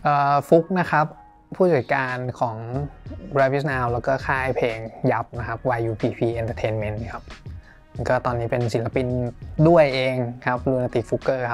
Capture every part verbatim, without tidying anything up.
ฟุกนะครับผู้จัดการของ Rabbit Now แล้วก็ค่ายเพลงยับนะครับ วาย ยู พี พี Entertainment ครับก็ตอนนี้เป็นศิลปินด้วยเองครับ Lunatic Fugger ครับ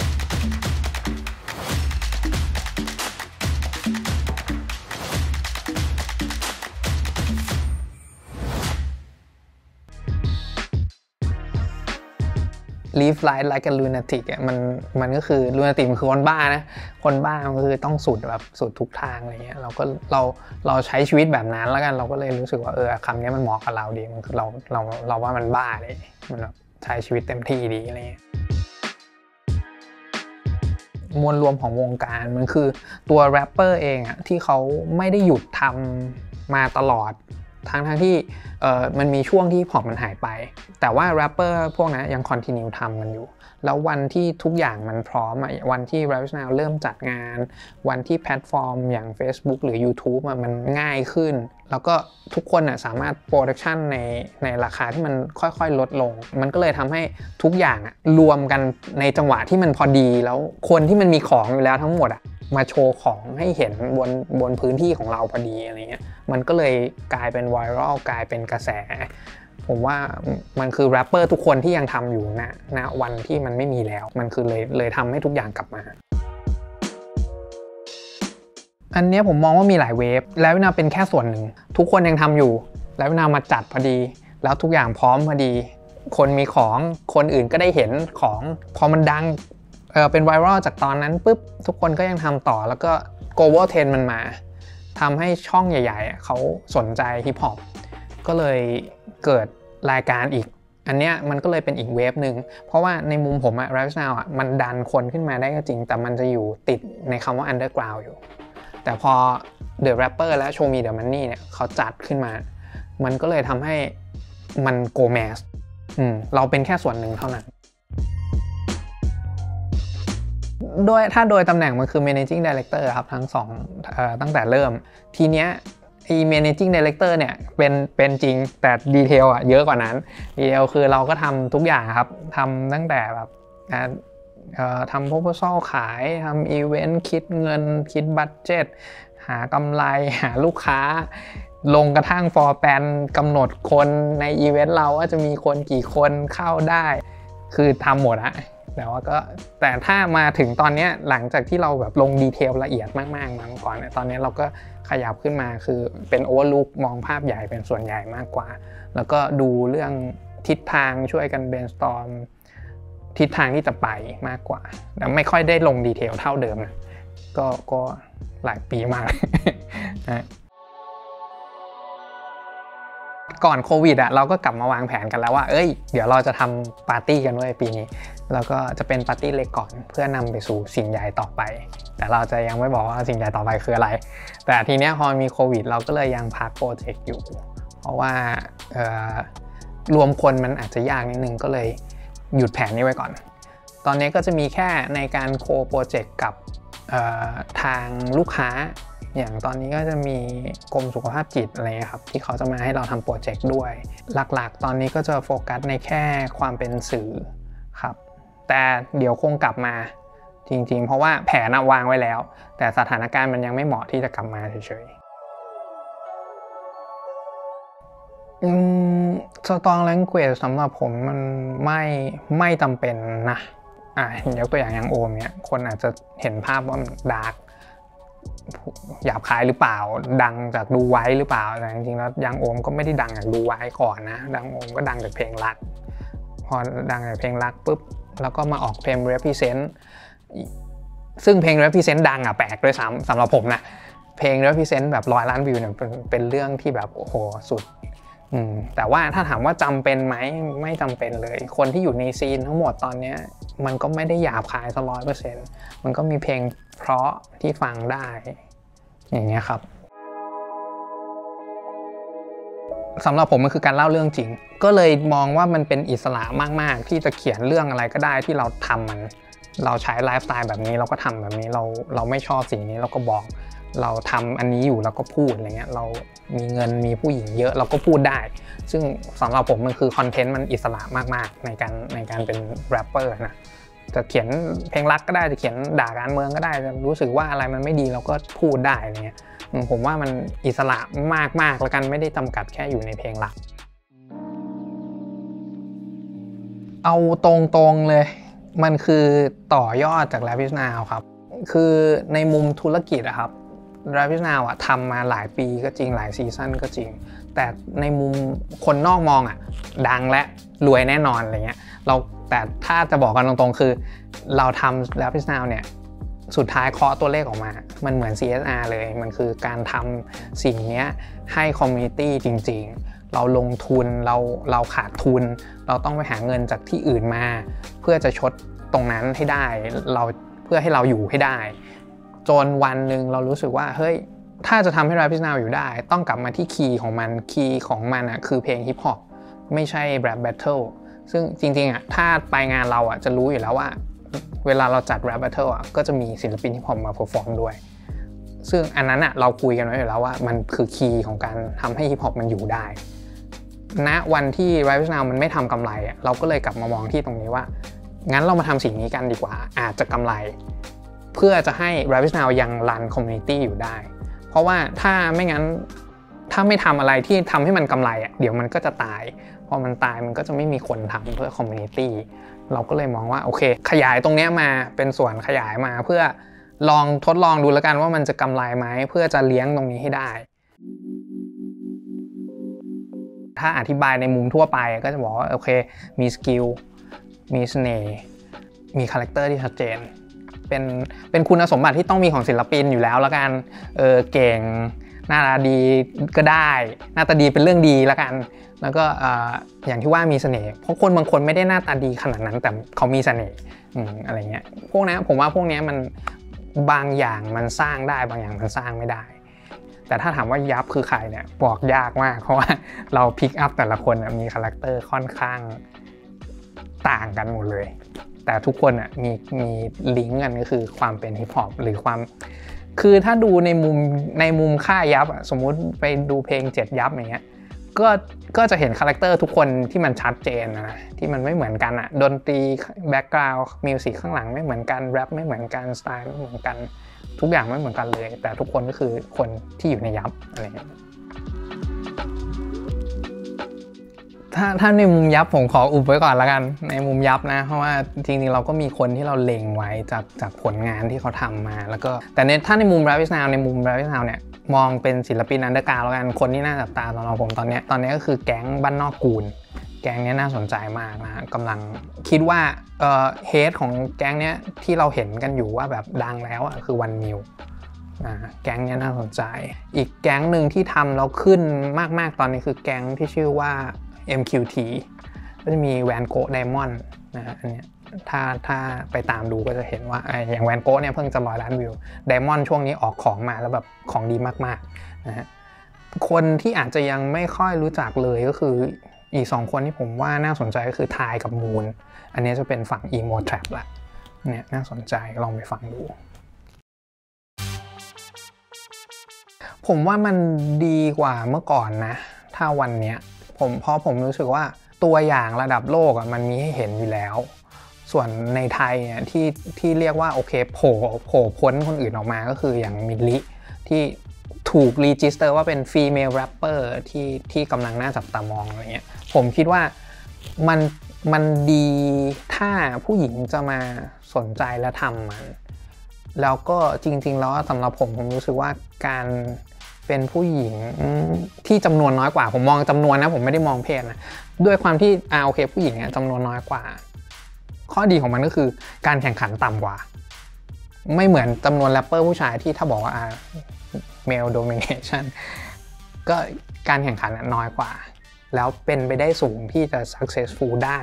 Live Life Like a Lunatic อ่ะมันมันก็คือ Lunatic มันคือคนบ้านะคนบ้ามันคือต้องสุดแบบสุดทุกทางอะไรเงี้ยเราก็เราเราใช้ชีวิตแบบนั้นแล้วกันเราก็เลยรู้สึกว่าเออคำนี้มันเหมาะกับเราดีมันคือเราเราเราว่ามันบ้าเลยมันแบบใช้ชีวิตเต็มที่ดีอะไรเงี้ยมวลรวมของวงการมันคือตัวแรปเปอร์เองอ่ะที่เขาไม่ได้หยุดทำมาตลอดทั้งทั้งที่เอ่อมันมีช่วงที่พอปมันหายไปแต่ว่าแรปเปอร์พวกนั้นยังคอนติเนียทำกันอยู่แล้ววันที่ทุกอย่างมันพร้อมอ่ะวันที่ Rabbit Now เริ่มจัดงานวันที่แพลตฟอร์มอย่าง Facebook หรือ YouTube อ่ะมันง่ายขึ้นแล้วก็ทุกคนอ่ะสามารถโปรดักชันในในราคาที่มันค่อยๆลดลงมันก็เลยทำให้ทุกอย่างอ่ะรวมกันในจังหวะที่มันพอดีแล้วคนที่มันมีของอยู่แล้วทั้งหมดอ่ะมาโชว์ของให้เห็นบนบนพื้นที่ของเราพอดีอะไรเงี้ยมันก็เลยกลายเป็นไวรัลกลายเป็นกระแสผมว่ามันคือแรปเปอร์ทุกคนที่ยังทำอยู่นะณวันที่มันไม่มีแล้วมันคือเลยเลยทำให้ทุกอย่างกลับมาอันนี้ผมมองว่ามีหลายเวฟแล้ววินาเป็นแค่ส่วนหนึ่งทุกคนยังทำอยู่แล้ววินามาจัดพอดีแล้วทุกอย่างพร้อมพอดีคนมีของคนอื่นก็ได้เห็นของพอมันดังเออเป็นไวรัลจากตอนนั้นปุ๊บทุกคนก็ยังทำต่อแล้วก็ global trend มันมาทำให้ช่องใหญ่ๆเขาสนใจฮิปฮอปก็เลยเกิดรายการอีกอันเนี้ยมันก็เลยเป็นอีกเวฟหนึ่งเพราะว่าในมุมผมอะ Rabbit Now อะมันดันคนขึ้นมาได้ก็จริงแต่มันจะอยู่ติดในคำว่า underground อยู่แต่พอ The Rapper และ Show Me The Money เนี่ยเขาจัดขึ้นมามันก็เลยทำให้มัน go mass อืมเราเป็นแค่ส่วนหนึ่งเท่านั้นโดยถ้าโดยตำแหน่งมันคือ managing director ครับทั้งสองเอ่อตั้งแต่เริ่มทีเนี้ยไอ้ managing director เนี่ยเป็นเป็นจริงแต่ดีเทลอะเยอะกว่านั้นดีเทลคือเราก็ทำทุกอย่างครับทำตั้งแต่แบบเอ่อทำ proposal ขายทำอีเวนต์คิดเงินคิดบัดเจ็ตหากำไรหาลูกค้าลงกระทั่ง for plan กำหนดคนในอีเวนต์เราว่าจะมีคนกี่คนเข้าได้คือทำหมดอะแต่ว่าก็แต่ถ้ามาถึงตอนนี้หลังจากที่เราแบบลงดีเทลละเอียดมากๆมาก่อนเนี่ยตอนนี้เราก็ขยับขึ้นมาคือเป็นโอเวอร์ลุคมองภาพใหญ่เป็นส่วนใหญ่มากกว่าแล้วก็ดูเรื่องทิศทางช่วยกัน brainstorm ทิศทางที่จะไปมากกว่าแต่ไม่ค่อยได้ลงดีเทลเท่าเดิมนะก็ก็หลายปีมากนะก่อนโควิดอ่ะเราก็กลับมาวางแผนกันแล้วว่าเอ้ยเดี๋ยวเราจะทำปาร์ตี้กันด้วยปีนี้แล้วก็จะเป็นปาร์ตี้เล็กก่อนเพื่อนำไปสู่สิ่งใหญ่ต่อไปแต่เราจะยังไม่บอกว่าสิ่งใหญ่ต่อไปคืออะไรแต่ทีเนี้ยพอมีโควิดเราก็เลยยังพักโปรเจกต์อยู่เพราะว่ารวมคนมันอาจจะยากนิดนึงก็เลยหยุดแผนนี้ไว้ก่อนตอนนี้ก็จะมีแค่ในการโคโปรเจกต์กับทางลูกค้าอย่างตอนนี้ก็จะมีกรมสุขภาพจิตอะไรครับที่เขาจะมาให้เราทำโปรเจกต์ด้วยหลักๆตอนนี้ก็จะโฟกัสในแค่ความเป็นสื่อครับแต่เดี๋ยวคงกลับมาจริงๆเพราะว่าแผนวางไว้แล้วแต่สถานการณ์มันยังไม่เหมาะที่จะกลับมาเฉยๆอืม Strong Language สำหรับผมมันไม่ไม่จำเป็นนะอ่ะยกตัวอย่างอย่างโอมเนี่ยคนอาจจะเห็นภาพว่ามันดาร์กหยาบคายหรือเปล่าดังจากดูไว้หรือเปล่าแต่จริงๆแล้วยังโอมก็ไม่ได้ดังจากดูไว้ก่อนนะดังโอมก็ดังจากเพลงรักพอดังจากเพลงรักปุ๊บแล้วก็มาออกเพลง Represent ซึ่งเพลง Represent ดังอ่ะแปลกด้วยซ้ำสำหรับผมนะเพลง Represent แบบร้อยล้านวิวเนี่ยเป็นเป็นเรื่องที่แบบโอ้โหสุดแต่ว่าถ้าถามว่าจำเป็นไหมไม่จำเป็นเลยคนที่อยู่ในซีนทั้งหมดตอนนี้มันก็ไม่ได้หยาบคายซะร้อยเปอร์เซ็นต์มันก็มีเพลงเพราะที่ฟังได้อย่างเงี้ยครับสำหรับผมมันคือการเล่าเรื่องจริงก็เลยมองว่ามันเป็นอิสระมากๆที่จะเขียนเรื่องอะไรก็ได้ที่เราทำมันเราใช้ไลฟ์สไตล์แบบนี้เราก็ทำแบบนี้เราเราไม่ชอบสิ่งนี้เราก็บอกเราทำอันนี้อยู่เราก็พูดอะไรเงี้ยเรามีเงินมีผู้หญิงเยอะเราก็พูดได้ซึ่งสำหรับผมมันคือคอนเทนต์มันอิสระมากๆในการในการเป็นแรปเปอร์นะจะเขียนเพลงรักก็ได้จะเขียนด่าการเมืองก็ได้จะรู้สึกว่าอะไรมันไม่ดีเราก็พูดได้อะไรเงี้ยผมว่ามันอิสระมากๆแล้วกันไม่ได้จำกัดแค่อยู่ในเพลงรักเอาตรงๆเลยมันคือต่อยอดจาก Rap Is Now ครับคือในมุมธุรกิจอะครับ Rap Is Now อะทำมาหลายปีก็จริงหลายซีซั่นก็จริงแต่ในมุมคนนอกมองอะดังและรวยแน่นอนอะไรเงี้ยเราแต่ถ้าจะบอกกันตรงๆคือเราทำ Rap Is Now เนี่ยสุดท้ายเคาะตัวเลขออกมามันเหมือน ซี เอส อาร์ เลยมันคือการทำสิ่งนี้ให้คอมมูนิตี้จริงๆเราลงทุนเราเราขาดทุนเราต้องไปหาเงินจากที่อื่นมาเพื่อจะชดตรงนั้นให้ได้เราเพื่อให้เราอยู่ให้ได้จนวันหนึ่งเรารู้สึกว่าเฮ้ยถ้าจะทำให้ Rap Is Now อยู่ได้ต้องกลับมาที่คีย์ของมันคีย์ของมันอ่ะคือเพลงฮิปฮอปไม่ใช่ Rap Battle ซึ่งจริงๆอ่ะถ้าไปงานเราอ่ะจะรู้อยู่แล้วว่าเวลาเราจัด Rap Battle อ่ะก็จะมีศิลปินฮิปฮอปมาเพอร์ฟอร์มด้วยซึ่งอันนั้นอ่ะเราคุยกันไว้อยู่แล้วว่ามันคือคีย์ของการทำให้ฮิปฮอปมันอยู่ได้ณวันที่ Rap Is Now มันไม่ทำกำไรอ่ะเราก็เลยกลับมามองที่ตรงนี้ว่างั้นเรามาทำสิ่งนี้กันดีกว่าอาจจะกำไรเพื่อจะให้ Rap Is Now ยังรันคอมมูนิตี้อยู่ได้เพราะว่าถ้าไม่งั้นถ้าไม่ทำอะไรที่ทำให้มันกำไรอ่ะเดี๋ยวมันก็จะตายพอมันตายมันก็จะไม่มีคนทำเพื่อคอมมูนิตี้เราก็เลยมองว่าโอเคขยายตรงนี้มาเป็นส่วนขยายมาเพื่อลองทดลองดูแล้วกันว่ามันจะกำไรไหมเพื่อจะเลี้ยงตรงนี้ให้ได้ถ้าอธิบายในมุมทั่วไปก็จะบอกว่าโอเคมีสกิลมีเสน่ห์มีคาแรคเตอร์ที่ชัดเจนเป็นเป็นคุณสมบัติที่ต้องมีของศิลปินอยู่แล้วแล้วกันเออเก่งหน้าตาดีก็ได้หน้าตาดีเป็นเรื่องดีแล้วกันแล้วก็อย่างที่ว่ามีเสน่ห์เพราะคนบางคนไม่ได้หน้าตาดีขนาดนั้นแต่เขามีเสน่ห์อะไรเงี้ยพวกนี้ผมว่าพวกนี้มันบางอย่างมันสร้างได้บางอย่างมันสร้างไม่ได้แต่ถ้าถามว่ายับคือใครเนี่ยบอกยากมากเพราะว่าเราพิกอัพแต่ละคนมีคาแรคเตอร์ค่อนข้างต่างกันหมดเลยแต่ทุกคนอ่ะมีมีลิงก์กันก็คือความเป็นฮิปฮอปหรือความคือถ้าดูในมุมในมุมค่ายับสมมุติไปดูเพลงเจ็ดยับอย่างเงี้ยก็ก็จะเห็นคาแรคเตอร์ทุกคนที่มันชัดเจนนะที่มันไม่เหมือนกันอ่ะดนตรีแบ็คกราวด์มิวสิกข้างหลังไม่เหมือนกันแรปไม่เหมือนกันสไตล์ไม่เหมือนกันทุกอย่างไม่เหมือนกันเลยแต่ทุกคนก็คือคนที่อยู่ในยับอะไรเงี้ยถ้าถ้าในมุมยับผมขออุบไว้ก่อนละกันในมุมยับนะเพราะว่าจริงๆเราก็มีคนที่เราเล็งไว้จากจากผลงานที่เขาทำมาแล้วก็แต่ในถ้าในมุม Rap Is Now ในมุม Rap Is Now เนี่ยมองเป็นศิลปินอันเดอร์กราวด์แล้วกันคนที่น่าจับตาสำหรับผมตอนนี้ตอนนี้ก็คือแก๊งบ้านนอกกูลแก๊งนี้น่าสนใจมากนะกำลังคิดว่าเอ่อเฮดของแก๊งนี้ที่เราเห็นกันอยู่ว่าแบบดังแล้วอ่ะคือวันมิวแก๊งนี้น่าสนใจอีกแก๊งหนึ่งที่ทำแล้วขึ้นมากๆตอนนี้คือแก๊งที่ชื่อว่าเอ็ม คิว ที ก็จะมีแวนโกะไดมอนด์นะฮะอันนี้ถ้าถ้าไปตามดูก็จะเห็นว่าอย่างแวนโกะเนี่ยเพิ่งจะร้อยล้านวิวไดมอนด์ช่วงนี้ออกของมาแล้วแบบของดีมากๆนะฮะคนที่อาจจะยังไม่ค่อยรู้จักเลยก็คืออีกสองคนที่ผมว่าน่าสนใจก็คือทายกับมูนอันนี้จะเป็นฝั่ง Emo Trap ละเนี่ยน่าสนใจลองไปฟังดูผมว่ามันดีกว่าเมื่อก่อนนะถ้าวันเนี้ยผมเพราะผมรู้สึกว่าตัวอย่างระดับโลกอ่ะมันมีให้เห็นอยู่แล้วส่วนในไทยเนี่ยที่ที่เรียกว่าโอเคโผล่โผล่พ้นคนอื่นออกมาก็คืออย่างมิลลิที่ถูกรีจิสเตอร์ว่าเป็นฟีเมลแรปเปอร์ที่ที่กำลังน่าจับตามองอะไรเงี้ยผมคิดว่ามันมันดีถ้าผู้หญิงจะมาสนใจและทำมันแล้วก็จริงๆแล้วสำหรับผมผมรู้สึกว่าการเป็นผู้หญิงที่จำนวนน้อยกว่าผมมองจำนวนนะผมไม่ได้มองเพศนะด้วยความที่อ่าโอเคผู้หญิงจำนวนน้อยกว่าข้อดีของมันก็คือการแข่งขันต่ำกว่าไม่เหมือนจำนวนแรปเปอร์ผู้ชายที่ถ้าบอกว่า male domination ก็การแข่งขันน้อยกว่าแล้วเป็นไปได้สูงที่จะ successful ได้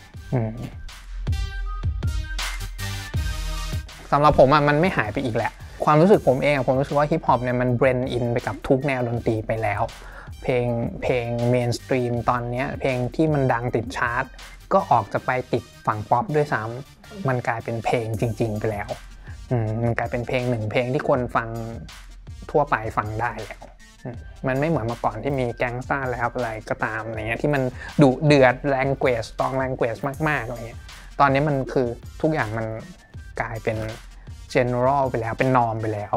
สำหรับผมมันไม่หายไปอีกแหละความรู้สึกผมเองผมรู้สึกว่าฮิปฮอปเนี่ยมันเบรนด์อินไปกับทุกแนวดนตรีไปแล้วเพลงเพลงเมนสตรีมตอนนี้เพลงที่มันดังติดชาร์ตก็ออกจะไปติดฝั่งป๊อปด้วยซ้ำมันกลายเป็นเพลงจริงๆไปแล้วมันกลายเป็นเพลงหนึ่งเพลงที่คนฟังทั่วไปฟังได้แล้วมันไม่เหมือนเมื่อก่อนที่มีแก๊งซ่าแล้วอะไรก็ตามอะไรเงี้ยที่มันดุเดือดแลงเกจตองแลงเกจมากๆอะไรเงี้ยตอนนี้มันคือทุกอย่างมันกลายเป็น general ไปแล้วเป็น norm ไปแล้ว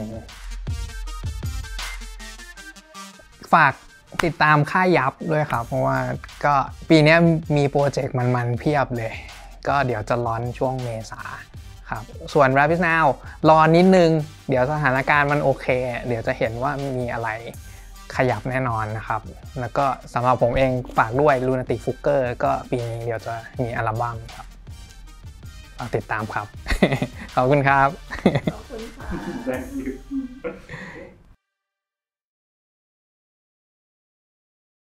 ฝากติดตามค่ายยับด้วยครับเพราะว่าก็ปีนี้มีโปรเจกต์มันๆเพียบเลยก็เดี๋ยวจะร้อนช่วงเมษาครับส่วน Rapid Now รอนิดนึงเดี๋ยวสถานการณ์มันโอเคเดี๋ยวจะเห็นว่ามีอะไรขยับแน่นอนนะครับแล้วก็สำหรับผมเองฝากด้วย Lunatic Fugger ก็ปีนี้เดี๋ยวจะมีอัลบั้มครับฝากติดตามครับ ขอบคุณครับขอบคุณค่ะ